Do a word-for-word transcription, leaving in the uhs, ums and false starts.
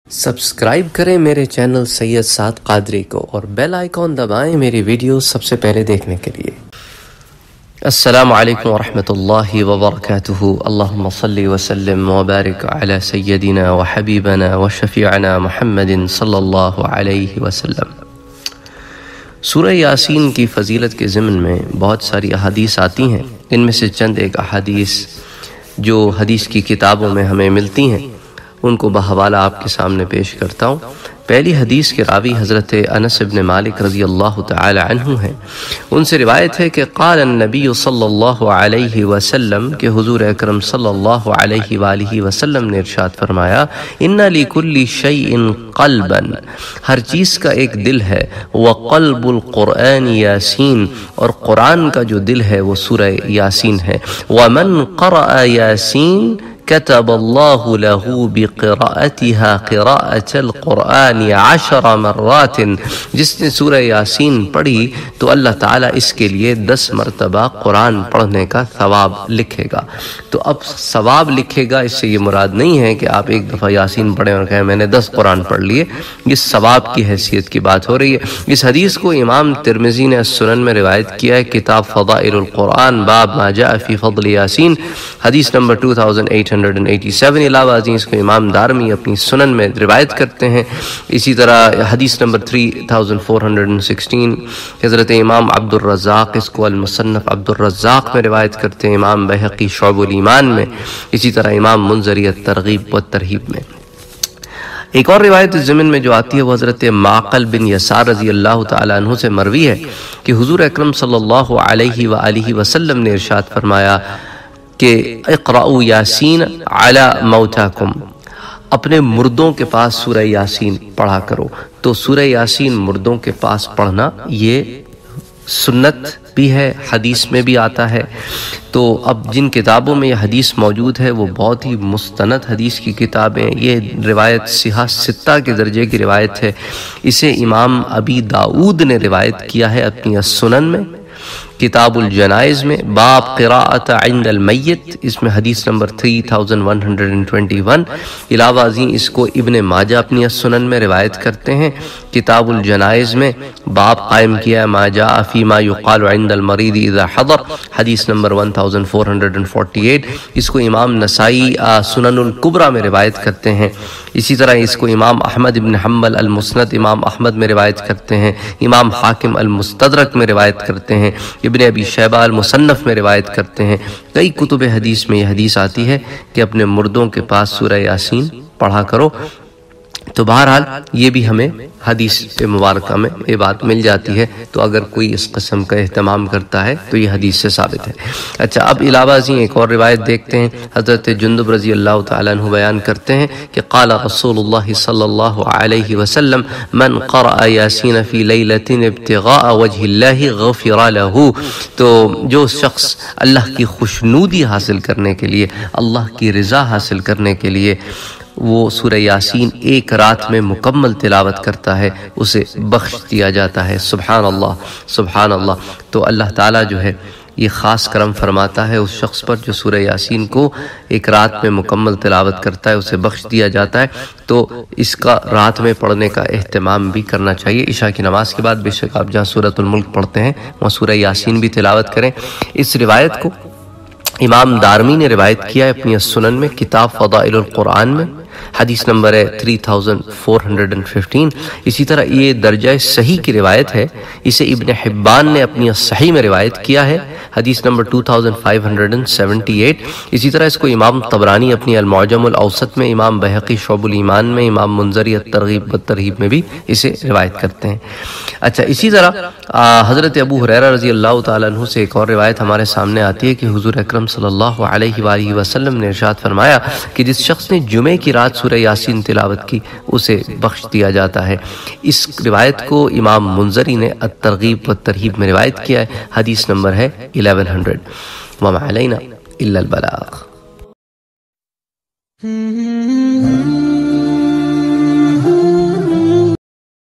Subscribe کریں میرے channel سید سعد قادری کو اور بیل آئیکن دبائیں میری ویڈیوز سب سے پہلے دیکھنے کے لیے۔ السلام علیکم ورحمۃ اللہ وبرکاتہ۔ اللہم صلی وسلم وبارک علی سیدنا وحبیبنا وشفیعنا محمد صلی اللہ علیہ وسلم۔ سورہ یاسین کی فضیلت کے ضمن میں بہت ساری احادیث آتی ہیں، ان میں سے چند ایک احادیث جو حدیث کی کتابوں میں ہمیں ملتی ہیں ان کو بحوالہ آپ کے سامنے پیش کرتا ہوں۔ پہلی حدیث کے راوی حضرت انس بن مالک رضی اللہ تعالی عنہ ہیں، ان سے روایت ہے کہ قال النبی صلی اللہ علیہ وسلم کہ حضور اکرم صلی اللہ علیہ وآلہ وسلم نے ارشاد فرمایا، ان لکل شیء قلبا، ہر چیز کا ایک دل ہے، وقلب القرآن یاسین، اور قرآن کا جو دل ہے وہ سورہ یاسین ہے، ومن قرأ یاسین كتب الله له بقراءتها قراءة القرآن عشر مرات، جس نے سورہ یاسین پڑھی تو اللہ تعالیٰ اس کے لیے دس مرتبہ قرآن پڑھنے کا ثواب لکھے گا۔ تو اب ثواب لکھے گا، اس سے یہ مراد نہیں ہے کہ آپ ایک دفعہ یاسین پڑھیں اور کہیں میں نے دس قرآن پڑھ لیے، یہ ثواب کی حیثیت کی بات ہو رہی ہے۔ اس حدیث کو امام ترمذی نے السنن میں روایت کیا ہے، کتاب فضائل القرآن باب ما جاء فی فضل یاسین، حدیث نمبر دو ہزار آٹھ سو ستاسی۔ علاوہ ازیں اس کو امام دارمی اپنی سنن میں روایت کرتے ہیں۔ اسی طرح حدیث نمبر تین ہزار چار سو سولہ، حضرت امام عبد الرزاق اس کو المصنف عبد الرزاق میں روایت کرتے ہیں، امام بہقی شعب الایمان میں، اسی طرح امام منذری الترغیب والترہیب میں۔ ایک اور روایت ضمن میں جو آتی ہے وہ حضرت معقل بن یسار رضی اللہ تعالیٰ عنہ سے مروی ہے کہ حضور اکرم صلی اللہ علیہ وآلہ وسلم نے ارشاد فرمایا کہ اقرأوا یاسین علی موتاکم، اپنے مردوں کے پاس سورہ یاسین پڑھا کرو۔ تو سورہ یاسین مردوں کے پاس پڑھنا یہ سنت بھی ہے، حدیث میں بھی آتا ہے۔ تو اب جن کتابوں میں یہ حدیث موجود ہے وہ بہت ہی مستند حدیث کی کتابیں، یہ روایت صحاح ستہ کے درجے کی روایت ہے۔ اسے امام ابی داؤد نے روایت کیا ہے اپنی السنن میں، کتاب الجنائز میں، باب قراءت عند المیت، اس میں حدیث نمبر تین ہزار ایک سو اکیس۔ علاوہ ازیں اس کو ابن ماجہ اپنی السنن میں روایت کرتے ہیں، کتاب الجنائز میں باب قائم کیا ما جاء فی ما یقال عند المریض اذا حضر، حدیث نمبر چودہ ہزار چار سو اڑتالیس۔ اس کو امام نسائی سنن الکبریٰ میں روایت کرتے ہیں۔ اسی طرح اس کو امام احمد بن حنبل المسند امام احمد میں روایت کرتے ہیں، امام حاکم المستدرک میں روایت کرتے ہیں، ابن ابی شیبہ المصنف میں روایت کرتے ہیں۔ کئی کتب حدیث میں یہ حدیث آتی ہے کہ اپنے مردوں کے پاس سورہ یاسین پڑھا کرو۔ تو بہرحال یہ بھی ہمیں حدیث مبارکہ میں یہ بات مل جاتی ہے، تو اگر کوئی اس قسم کا اہتمام کرتا ہے تو یہ حدیث سے ثابت ہے۔ اچھا، اب علاوہ ازیں ایک اور روایت دیکھتے ہیں، حضرت جندب رضی اللہ تعالیٰ عنہ بیان کرتے ہیں کہ قال رسول اللہ صلی اللہ علیہ وسلم من قرأ یاسین فی لیلۃ ابتغاء وجہ اللہ غفر لہ، تو جو شخص اللہ کی خوشنودی حاصل کرنے کے لیے، اللہ کی رضا حاصل کرنے کے لیے وہ سورہ یاسین ایک رات میں مکمل تلاوت کرتا ہے، اسے بخش دیا جاتا ہے۔ سبحان اللہ، سبحان اللہ۔ تو اللہ تعالیٰ جو ہے یہ خاص کرم فرماتا ہے اس شخص پر جو سورہ یاسین کو ایک رات میں مکمل تلاوت کرتا ہے، اسے بخش دیا جاتا ہے۔ تو اس کا رات میں پڑھنے کا اہتمام بھی کرنا چاہیے۔ عشاء کی نماز کے بعد بے شک آپ جہاں سورۃ الملک پڑھتے ہیں وہاں سورہ یاسین بھی تلاوت کریں۔ اس روایت کو امام دارمی نے روایت کیا ہے اپنی السنن میں، کتاب فضائل القرآن میں، حدیث نمبر ہے تین ہزار چار سو پندرہ۔ اسی طرح یہ درجہ صحیح کی روایت ہے، اسے ابن حبان نے اپنی صحیح میں روایت کیا ہے، حدیث نمبر دو ہزار پانچ سو ستہتر۔ اسی طرح اس کو امام طبرانی اپنی المعجم الاوسط میں، امام بہقی شعب الایمان میں، امام منذری الترغیب والترہیب میں بھی اسے روایت کرتے ہیں۔ اچھا، اسی طرح حضرت ابو ہریرہ رضی اللہ تعالیٰ عنہ سے ایک اور روایت ہمارے سامنے آتی ہے کہ حضور اکرم صلی اللہ علیہ وآلہ وسلم نے ارشاد فرمایا کہ جس شخص نے جمعے کی رات سورہ یاسین تلاوت کی اسے بخش دیا جاتا ہے۔ اس روایت کو امام منذری نے الترغیب والترہیب میں روایت کیا ہے، حدیث نمبر ہے الیون ہنڈریڈ۔ وما علینا الا البلاغ۔